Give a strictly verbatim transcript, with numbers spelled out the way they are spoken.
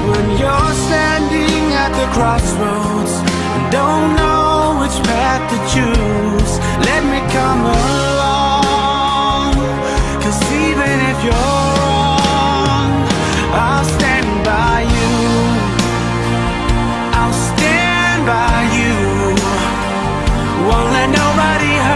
when you're standing at the crossroads and don't know which path to choose. Let me come along, 'cause even if you're wrong, I'll stand by you. I'll stand by you. Won't let nobody hurt